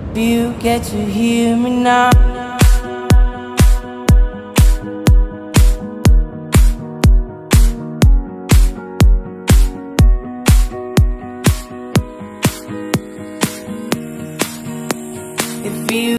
If you get to hear me now, if you